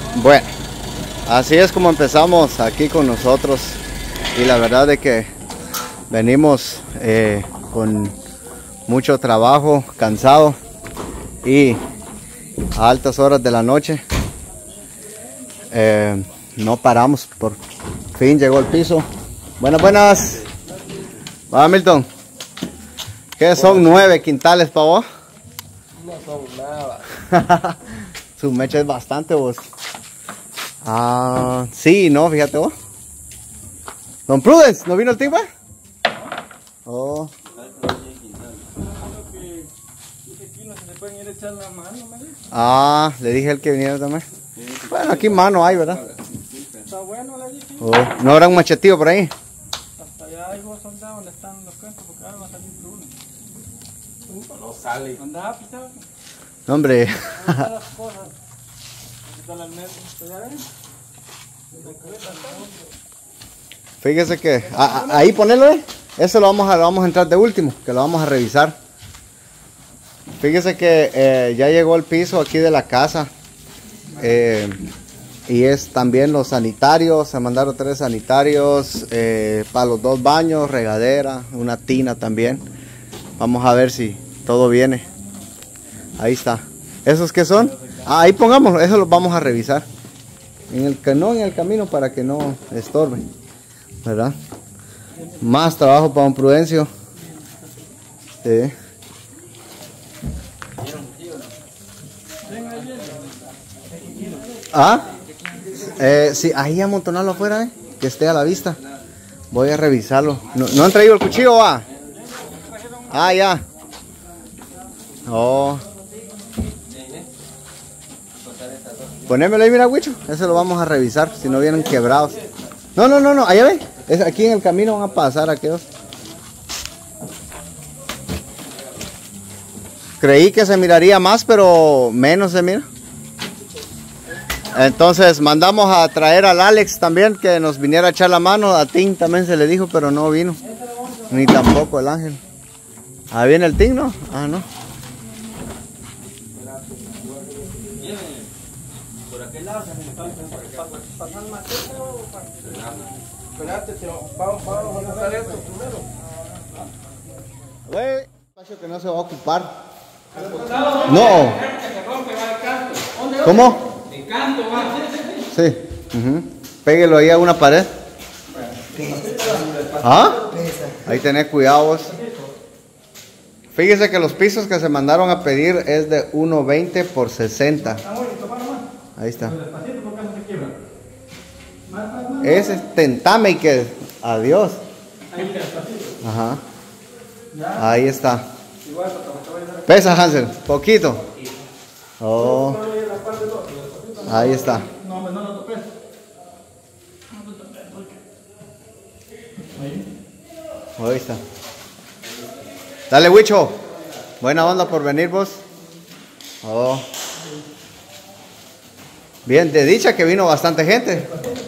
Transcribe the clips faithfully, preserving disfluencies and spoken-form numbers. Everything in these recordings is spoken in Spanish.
Bueno, así es como empezamos aquí con nosotros. Y la verdad de que venimos eh, con mucho trabajo, cansado y a altas horas de la noche. Eh, no paramos, por fin llegó el piso. Buenas, buenas. Va, Milton. ¿Qué son nueve quintales para vos? No son nada. Su mecha es bastante, vos. Ah, sí, no, fíjate vos. Don Prudence, ¿no vino el timba? Oh. Ah, le dije el que viniera también. Bueno, aquí mano hay, ¿verdad? Está bueno, le dije. Oh, ¿no habrá un machetillo por ahí? Hasta allá hay dos soldados donde están los cantos, porque ahora va a salir uno. Uno no sale. Andaba pisado. No, hombre. Las cosas. Están al medio. ¿Ya ven? Fíjese que a, a, ahí ponerlo, ¿eh? Eso lo vamos a lo vamos a entrar de último, que lo vamos a revisar. Fíjese que eh, ya llegó el piso aquí de la casa. Eh, y es también los sanitarios. Se mandaron tres sanitarios eh, para los dos baños, regadera, una tina también. Vamos a ver si todo viene. Ahí está. ¿Esos qué son? Ah, ahí pongámoslo, eso lo vamos a revisar. En el, no en el camino para que no estorbe, ¿verdad? Más trabajo para un Prudencio. Sí. Ah, eh, sí, ahí amontonarlo afuera, eh, que esté a la vista. Voy a revisarlo. ¿No, ¿no han traído el cuchillo, va? Ah, ya. Oh. Ponémelo ahí, mira, Huicho. Ese lo vamos a revisar, si no vienen quebrados. No, no, no, no, allá ven. Es aquí en el camino van a pasar aquellos. Creí que se miraría más, pero menos se mira. Entonces mandamos a traer al Alex también, que nos viniera a echar la mano. A Tim también se le dijo, pero no vino. Ni tampoco el Ángel. Ahí viene el Tim, ¿no? Ah, no. Por aquel lado se me pasan machete o para... Espérate, vamos a hacer esto primero. Güey, espacio que no se va a ocupar. No. ¿Cómo? De canto va. Sí. Uh-huh. Péguelo ahí a una pared. ¿Ah? Ahí tenés cuidado vos. Fíjese que los pisos que se mandaron a pedir es de uno veinte por sesenta. Ahí está. Ese es tentame y que adiós. Ajá. Ahí está. Pesa, Hansel, poquito. Oh. Ahí está. Ahí está. Dale, Huicho. Buena onda por venir vos. Oh. Bien, de dicha que vino bastante gente.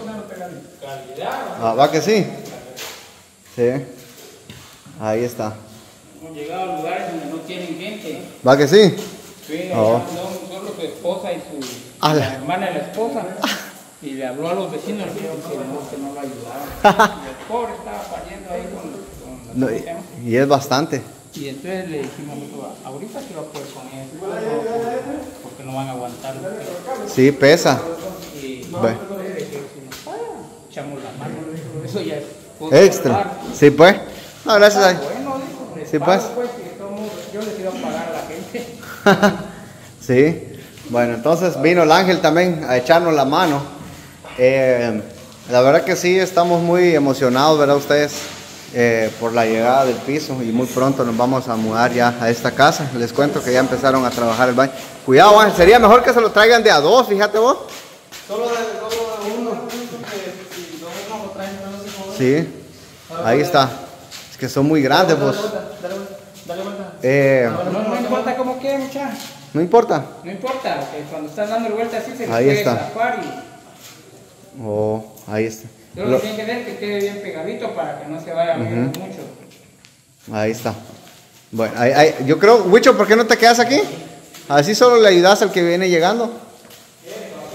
Ah, va que sí. Sí. Ahí está. Hemos llegado a lugares donde no tienen gente. ¿Va que sí? Sí, Oh. solo su esposa y su Ah, la la- hermana de la esposa. Y le habló a los vecinos y dijo que no, que no lo ayudaban. Y el pobre estaba pariendo ahí con, con No, ¿cómo y, se llama? y es bastante. Y entonces le dijimos, ahorita sí lo puedes poner, no, porque no van a aguantar. Sí, pesa. Y Ve. echamos la mano, eso ya es Extra. Sí, pues. No, gracias. Ay. bueno, dijo, les Sí, pago, pues. pues, que todo mundo- yo les iba a pagar a la gente. Sí. Bueno, entonces vino el Ángel también a echarnos la mano. Eh, la verdad que sí, estamos muy emocionados, ¿verdad? Ustedes, eh, por la llegada del piso, y muy pronto nos vamos a mudar ya a esta casa. Les cuento que ya empezaron a trabajar el baño. Cuidado, Ángel, sería mejor que se lo traigan de a dos, fíjate vos. Solo de, solo de uno, que si dos uno lo traen, no sé cómo. Sí, ahí está. Es que son muy grandes vos. Dale vuelta, dale vuelta. Eh, No, no importa cómo quede, muchacha. no importa. No importa, que cuando estás dando vuelta así se le Ahí puede está. zafar y Oh, ahí está. solo Lo- tiene que ver que quede bien pegadito para que no se vaya a mover mucho. Ahí está. Bueno, ahí, ahí, yo creo, Huicho, ¿por qué no te quedas aquí? Así solo le ayudas al que viene llegando.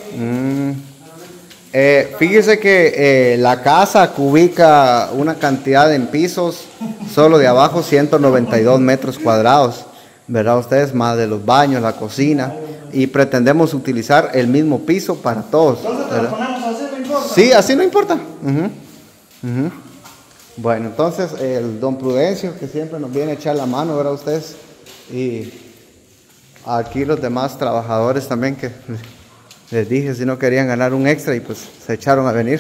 Mm. Eh, fíjese que eh, la casa cubica una cantidad en pisos, solo de abajo ciento noventa y dos metros cuadrados, ¿verdad? Ustedes, más de los baños, la cocina, y pretendemos utilizar el mismo piso para todos, ¿verdad? Sí, así no importa. Uh-huh. Uh-huh. Bueno, entonces el don Prudencio, que siempre nos viene a echar la mano, ¿verdad? Ustedes, y aquí los demás trabajadores también, que les dije si no querían ganar un extra y pues se echaron a venir.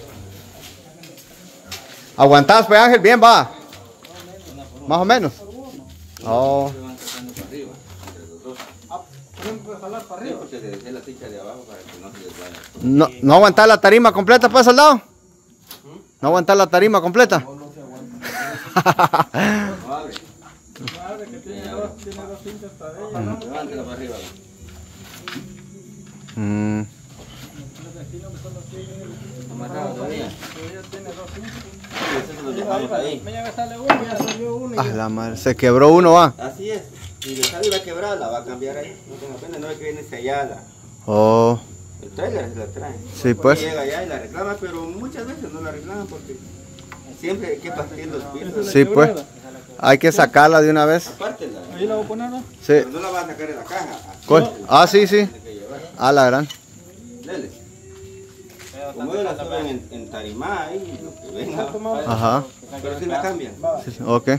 ¿Aguantás, pues, Ángel? Bien, va. Más o menos. Oh. No, no aguantar la tarima completa, pues, soldado. No aguantar la tarima completa. Mm. Ah, la madre, se quebró uno, va. Así es. Y le sale la quebrada, la va a cambiar ahí. No tenga pena, no es que viene sellada. Oh. El trailer se la trae. Sí, pues. Llega allá y la reclama, pero muchas veces no la reclaman porque siempre hay que partir los pisos. Sí, pues. Hay que sacarla de una vez. Aparte la. Ahí la voy a poner, ¿no? Sí. Pero no la vas a sacar de la caja. ¿Cuál? Ah, sí, sí. Ah, la gran. Dele. Como ellos la suben en, en tarimá ahí, lo que venga. Ajá. Pero si la cambian. Sí, sí. Ok.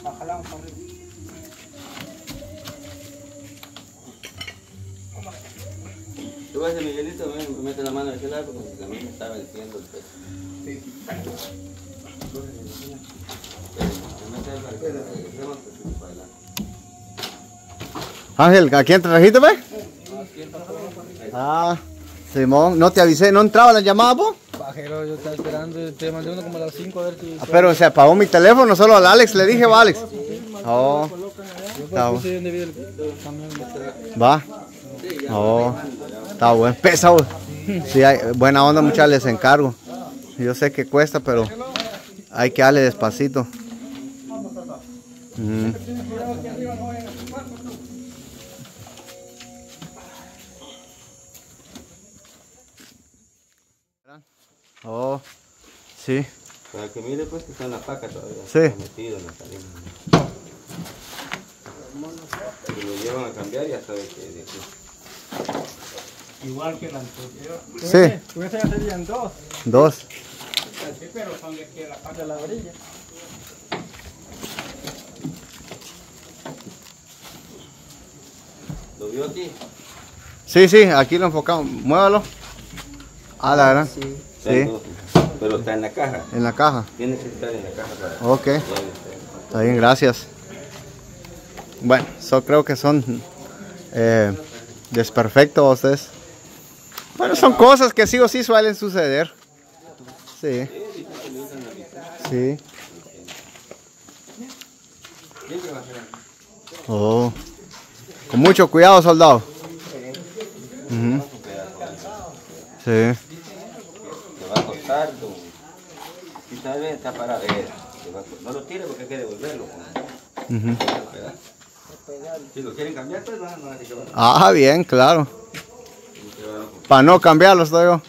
Tú vas a Miguelito, me mete la mano de aquel lado porque también me estaba diciendo el peso. Sí. Ángel, ¿a quién te trajiste, ve? Ah, Simón, no te avisé, ¿no entraba la llamada, po? Pajero, yo estaba esperando, te mandé uno como a las cinco a ver si... Ah, pero se apagó mi teléfono, solo al Alex le dije, va, Alex. Oh. Está bueno. Va. Oh. Está bueno. Pesa, güey. Sí, hay buena onda, muchachos, les encargo. Yo sé que cuesta, pero hay que darle despacito. Mm. Oh, sí. Para que mire pues que está en la paca todavía. Sí. Está metido en la tarima. Y lo llevan a cambiar y ya sabe que de aquí. Igual que la anterior. Sí. Con esa ya serían dos. Dos. Sí, pero son de que la parte de la orilla. ¿Lo vio aquí? Sí, sí, aquí lo enfocamos. Muévalo. Ah, la verdad. Sí. Sí. Pero está en la caja. En la caja. Tiene que estar en la caja para... Ok. Está bien, gracias. Bueno, eso creo que son eh, desperfectos ustedes. Bueno, son cosas que sí o sí suelen suceder. Sí. Sí. Oh. Con mucho cuidado, soldado. Uh-huh. Sí. Te va a costar, si sabes, está para ver. No lo tire porque hay que devolverlo. Uh-huh. Si lo quieren cambiar, pues van a tener que... Ah, bien, claro. Para no cambiarlo, estoy yo.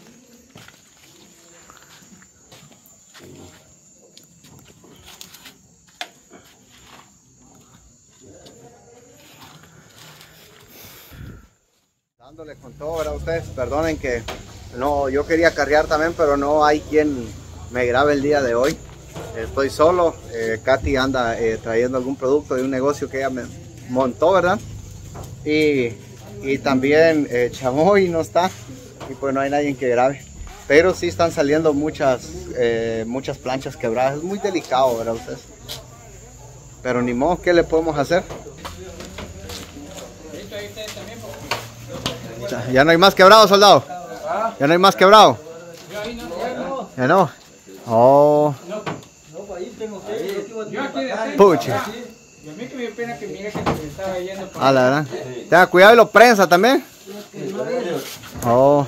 Dándole con todo, ¿verdad? Ustedes perdonen que no, yo quería cargar también, pero no hay quien me grabe el día de hoy. Estoy solo. eh, Katy anda eh, trayendo algún producto de un negocio que ella me montó, ¿verdad? Y, y también eh, Chamoy no está, y pues no hay nadie que grabe. Pero sí están saliendo muchas, eh, muchas planchas quebradas. Es muy delicado, ¿verdad ustedes? Pero ni modo, ¿qué le podemos hacer? Ya no hay más quebrado, soldado. Ya no hay más quebrado. Ya no. Oh. Pucha. Y a mí que me dio pena que mira que se estaba yendo para... Ah, la verdad. Tenga cuidado y lo prensa también. Oh.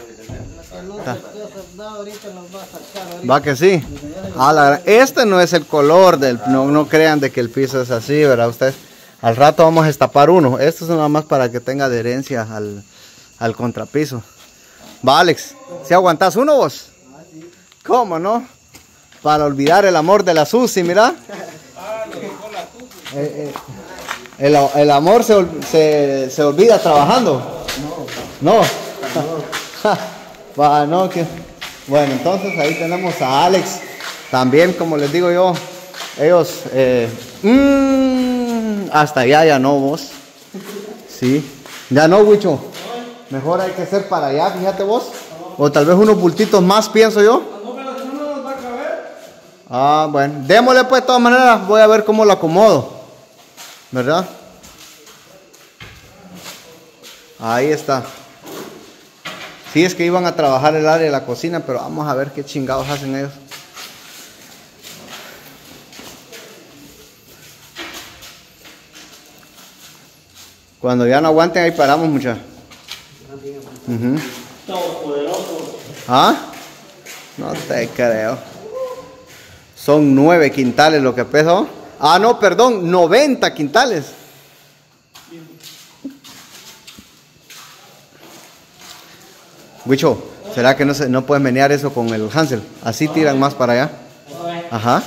Va que sí. Ah, la verdad. Este no es el color del... No, no crean de que el piso es así, ¿verdad? Ustedes. Al rato vamos a destapar uno. Esto es nada más para que tenga adherencia al, al contrapiso. Va, Alex, ¿si aguantás uno vos? ¿Cómo no? Para olvidar el amor de la Susi, mira. Eh, eh, el, el amor se, se, se olvida trabajando. No. No. Va, no, que... Bueno, entonces ahí tenemos a Alex. También, como les digo yo, ellos... Eh, mmm, hasta allá ya no vos. Sí. Ya no, Huicho. Mejor hay que ser para allá, fíjate vos. O tal vez unos bultitos más, pienso yo. Ah, bueno. Démosle pues de todas maneras. Voy a ver cómo lo acomodo. ¿Verdad? Ahí está. Sí, es que iban a trabajar el área de la cocina, pero vamos a ver qué chingados hacen ellos. Cuando ya no aguanten, ahí paramos, muchachos. Uh-huh. ¿Ah? No te creo. Son nueve quintales lo que pesó. Ah, no, perdón, noventa quintales. Wicho, ¿será que no, se, no puedes menear eso con el Hansel? Así tiran más para allá. Ajá.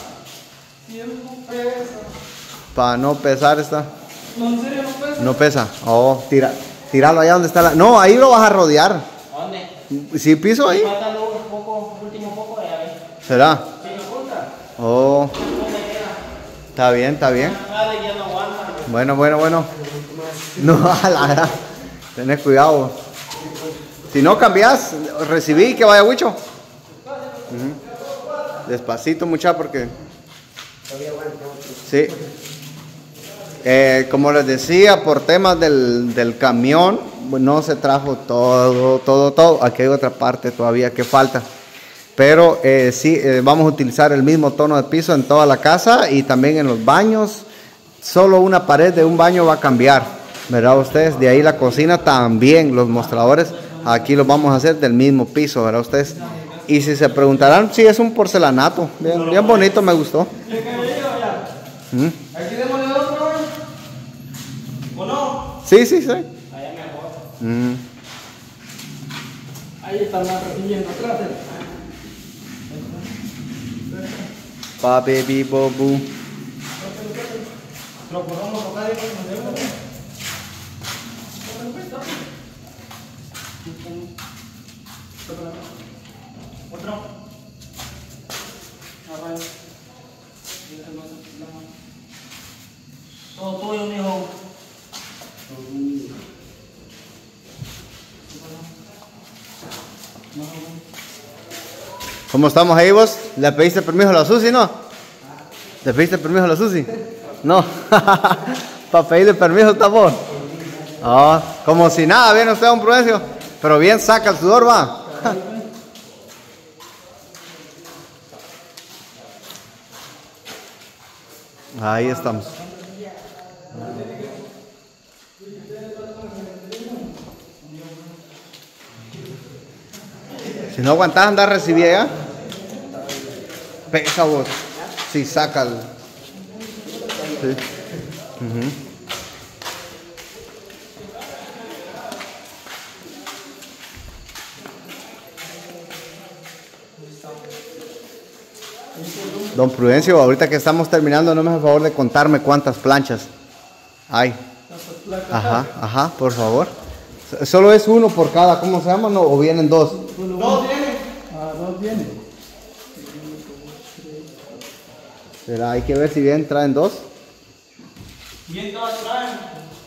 Para no pesar esta. No pesa. Oh, tira, tíralo allá donde está la... No, ahí lo vas a rodear. ¿Dónde? ¿Sí piso ahí? ¿Será? Oh. Está bien, está bien. Bueno, bueno, bueno. No, a la verdad. Tenés cuidado. Si no cambias, recibí que vaya Huicho. Uh-huh. Despacito, mucha, porque... Sí. Eh, como les decía, por temas del, del camión, no se trajo todo, todo, todo. Aquí hay otra parte todavía que falta. Pero eh, sí, eh, vamos a utilizar el mismo tono de piso en toda la casa y también en los baños. Solo una pared de un baño va a cambiar, ¿verdad ustedes? De ahí la cocina también, los mostradores, aquí los vamos a hacer del mismo piso, ¿verdad ustedes? Y si se preguntarán, sí, es un porcelanato, bien, bien bonito, me gustó. ¿Mm? ¿Aquí démosle otro? ¿O no? Sí, sí, sí. Allá mejor. Mm. Ahí está la recibiendo atrás. Pa baby bobu. Lo podemos tocar ahí con el dedo. Otro. Todo tuyo, mijo. ¿Cómo estamos ahí vos? ¿Le pediste permiso a la Susi, no? ¿Le pediste permiso a la Susi? No. Para pedirle permiso está vos. Oh, como si nada, bien usted, don Prudencio. Pero bien saca el sudor, va. Ahí estamos. Si no aguantás andar recibida ya. Pesa vos. Si saca el... Sí. Uh-huh. Don Prudencio, ahorita que estamos terminando, no me hace favor de contarme cuántas planchas hay. Ajá, ajá, por favor. Solo es uno por cada, ¿cómo se llama? No, o vienen dos. Dos vienen. Ah, dos vienen. Será, hay que ver si bien traen dos. Bien todas traen.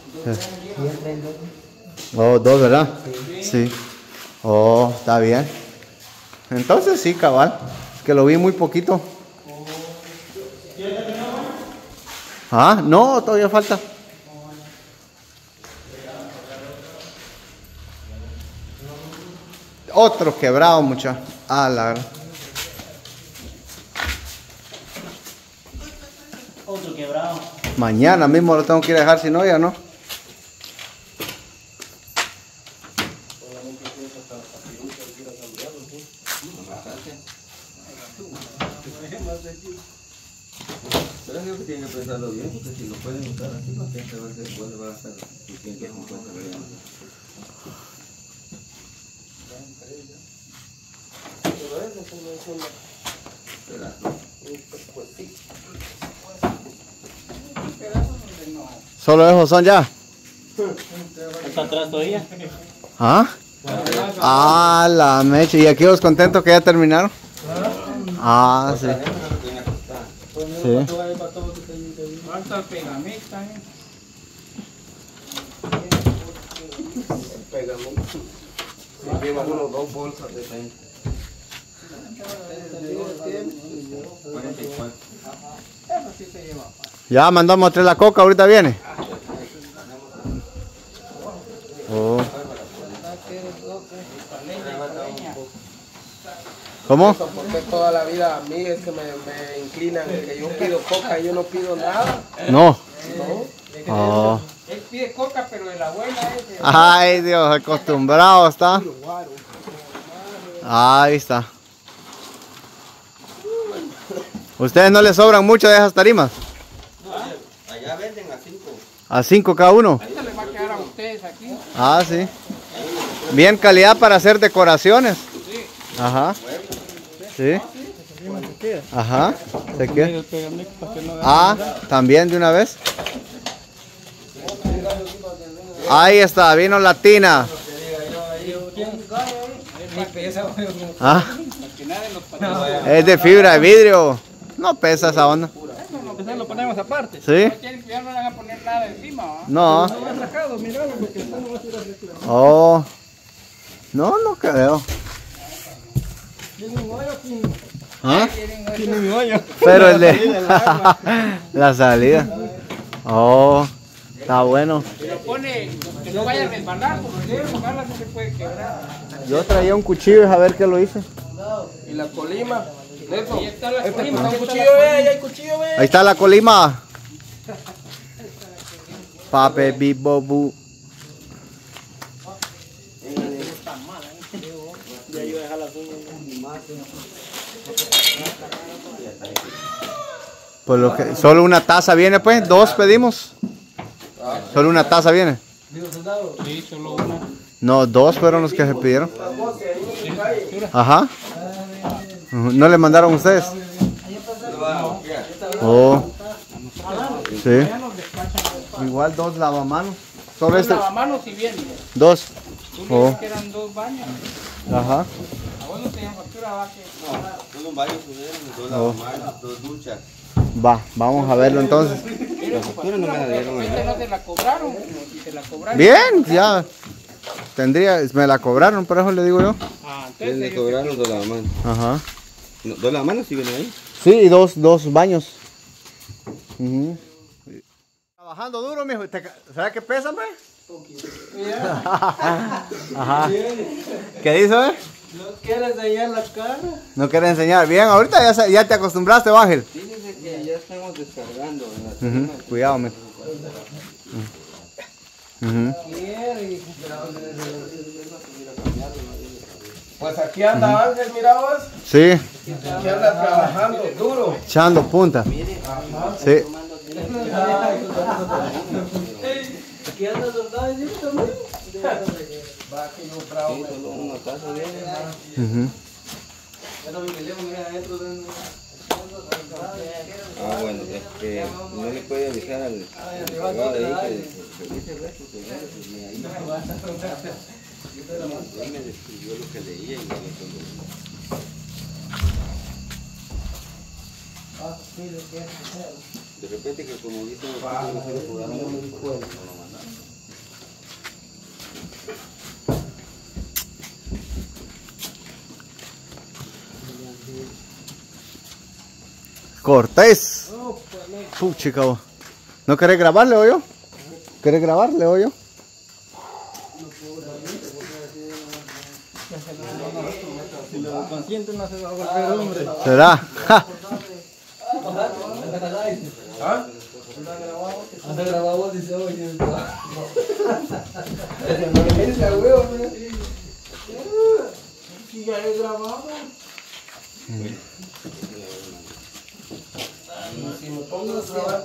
Oh, dos, ¿verdad? Sí. Sí. Oh, está bien. Entonces sí, cabal. Es que lo vi muy poquito. Ah, no, todavía falta. Otro quebrado, mucha. Ah, la verdad. Otro quebrado. Mañana mismo lo tengo que ir a dejar, si no, ya no. Pero que tienen que pensarlo bien, porque si lo pueden usar así, no tienen que ver después va a estar ciento cincuenta. Pero eso se me hizo una... Solo esos son ya. ¿Está atrás todavía? ¿Ah? Ah, la mecha. ¿Y aquí los contentos que ya terminaron? Ah, sí. Sí. Falta el pegamento, ¿eh? Pegamento. Y lleva uno dos bolsas de veinte. cuarenta y cuatro. Eso sí se lleva. Ya mandamos a traer la coca, ahorita viene. Oh. ¿Cómo? Porque toda la vida a mí es que me, me inclinan que yo pido coca y yo no pido nada. No. ¿No? Oh. Él pide coca, pero de la abuela es de... Ay, Dios, acostumbrado está. Ahí está. ¿Ustedes no les sobran mucho de esas tarimas? Allá venden a cinco. ¿A cinco cada uno? Ahorita les va a quedar a ustedes aquí. Ah, sí. Bien calidad para hacer decoraciones. Sí. Ajá. Sí. Ajá. ¿Se queda? El pegamento para que no haga... Ah, también de una vez. Ahí está, vino latina. Ah, Que nadie nos patrocina. es de fibra de vidrio. No pesa esa onda. Eso lo ponemos aparte. ¿Sí? No quieren que ya no le van a poner nada encima, ¿va? No. No han sacado, miralo, porque esto no va a ser arreglado. Oh. No, no creo. ¿Ah? Tiene mi hoyo. Pero el de la salida. Oh, está bueno. Y lo pone, que no vaya a resbalar, porque si resbala no se puede quebrar. Yo traía un cuchillo, a ver qué lo hice. Y la colima. Eso. Ahí está la Este colima, está ahí un está cuchillo, la ve, ahí hay cuchillo, ve. Ahí está la colima. Pape bibobu. Pues lo que, solo una taza viene, pues. Dos pedimos. Solo una taza viene. Sí, solo una. No, dos fueron los que se pidieron. Ajá. ¿No le mandaron ustedes? Oh. Sí. Igual dos lavamanos. Solo este. Lavamanos si viene. Dos. Tú Oh. dices que eran dos baños. Ajá. A vos no te dan factura, va que... No, son varios, dos Oh. lavamanos, dos duchas. Va, vamos a verlo entonces. Mira, su factura, no me la porque de dieron, repente no te la cobraron. Como si te la cobraron. Bien, ya. Tendría, me la cobraron, por eso le digo yo. Ah, Les entonces le ellos- cobraron dos lavamanos. Ajá. No, ¿dos lavamanos sí vienen ahí? Sí, y dos, dos baños. Ujú. Trabajando duro, mijo. ¿Te ca- ¿Sabes qué pesa, hombre? Ajá. ¿Qué dice, eh? No quiere enseñar la cara. No quiere enseñar. Bien, ahorita ya, sa- ya te acostumbraste, Ángel. Fíjense que ya estamos descargando en la Ujú. Cuidado, mijo. Ujú. Pues aquí anda Ángel, mira vos. Sí, Aquí anda trabajando duro. echando punta. Sí. Aquí anda soldado, ¿sí? Va que yo trabajo. Sí, solo una taza viene. Ujú. Ah, bueno, este, no le puede avisar al al encargado de ahí que revise el resto, que vea si ahí no va. Él me describió lo que leía y ya le pongo. De repente que como dice no se lo cobraron, no lo mandaron. Cortés. Puchica, vos. ¿No querés grabarle o yo? ¿Querés grabarle o yo? Consciente no se va a volver hombre. ¿Será? Ja. Anda grabado, dice, oye. Si ya he grabado. Si me pongo a grabar,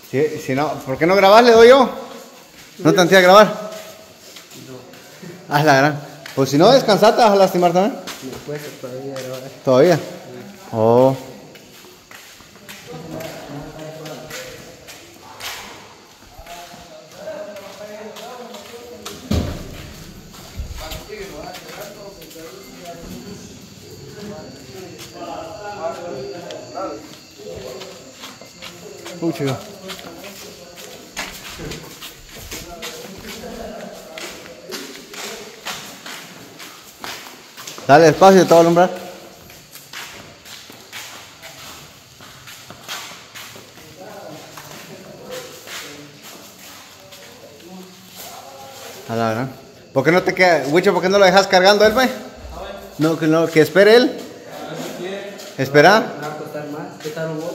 Si, si no, ¿por qué no grabas? Le doy yo. ¿No te antes a grabar? Ah, la gran. Pues si no descansar, te vas a lastimar también. Me cuesta todavía grabar. ¿Todavía? Oh. Uy, chico. Dale despacio, te voy a alumbrar. A la verdad. ¿Por qué no te queda, Wicho, por qué no lo dejas cargando él, güey? No, que no, que espere él. Espera. Me va a costar más. ¿Qué tal vos?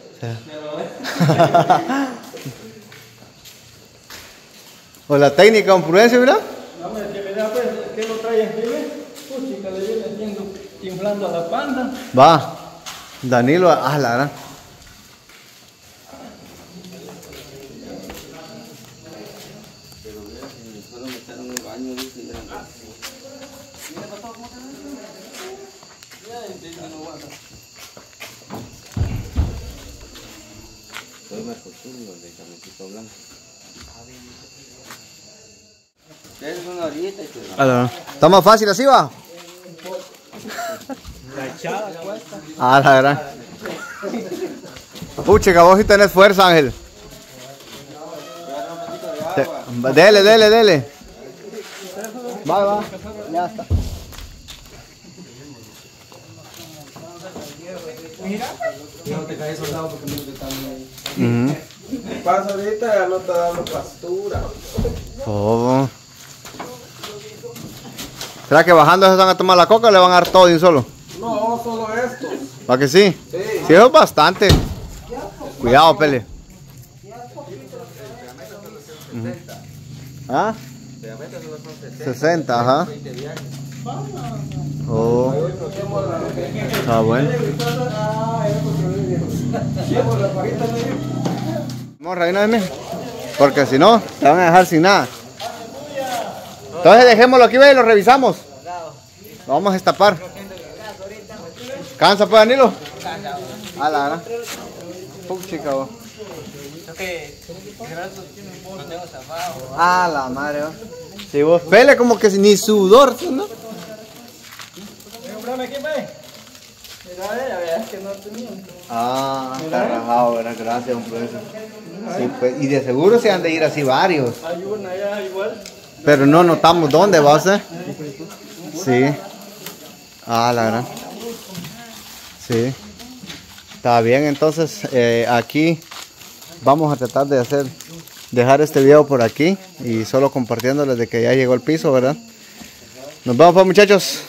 O la técnica con prudencia, ¿verdad? No, me decía, mira, pues, ¿qué lo trae aquí, ve? Puchica, le viene haciendo, inflando a la panda. Va. Danilo, ah, la verdad. Pero mira, si me fueron a meter en un baño, dice, mira. Soy Marco Tulio, de Cametito Blanco. Es una horita y te Ah, la verdad. ¿Está más fácil así, va? La echada cuesta. Ah, la verdad. Puchica, vos sí tenés fuerza, Ángel. Te- Dele, dele, dele. Va, va. Ya está. No te caes soldado porque no te están ahí. Ujú. Pasa ahorita, ya no te dando pastura. Oh. ¿Será que bajando se van a tomar la coca o le van a dar todo de un solo? No, solo esto. ¿Para que sí? Sí. Sí, eso es bastante. Cuidado, Pele. Ujú. ¿Ah? sesenta, ajá. Oh. Está bueno. Vamos a reírnos, porque si no, te van a dejar sin nada. Entonces dejémoslo aquí, ve, y lo revisamos. Lo vamos a destapar. ¿Cansa pues, Danilo? A la gana. Puchica, vos. Ah, la madre, ¿no? Sí, vos. Pele como que ni sudor, ¿no? Comprame aquí, ve. Mira, ya veas que no tenía. Ah, está rajado, ¿verdad? Gracias, un profesor. Sí, pues, y de seguro se han de ir así varios. Hay una allá igual. Pero no notamos dónde va a ser. Sí. Ah, la verdad. Sí. Está bien, entonces eh, aquí vamos a tratar de hacer, dejar este video por aquí y solo compartiéndoles de que ya llegó el piso, ¿verdad? Nos vemos pues, muchachos.